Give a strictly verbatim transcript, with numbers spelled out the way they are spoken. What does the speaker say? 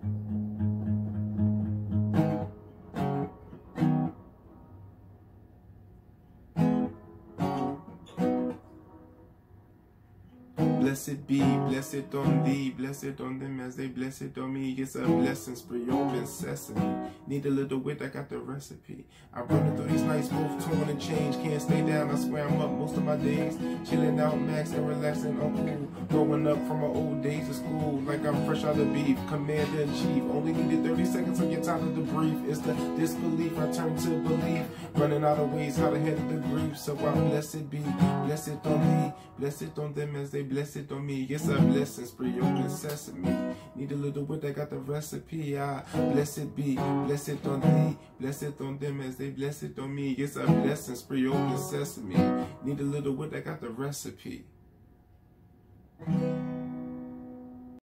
Blessed be, blessed on thee, blessed on them as they blessed on me. It's a blessing, spree open sesame. Need a little wit, I got the recipe. I running through these nights, both torn and change. Can't stay down, I swear I'm up most of my days. Chilling out, max and relaxing, I'm cool. Growing up from my old days of school, like I'm fresh out of beef. Commander in chief, only needed thirty seconds of your time to debrief. It's the disbelief I turn to belief. Running out of ways how to handle the grief. So I'm blessed be, blessed on thee, blessed on them as they blessed on me. It's a blessing, spree open sesame. Need a little wit, I got the recipe. Ah, blessed be, blessed on thee, blessed on them as they blessed on me. It's a blessing, spree open sesame. Need a little wit, I got the recipe.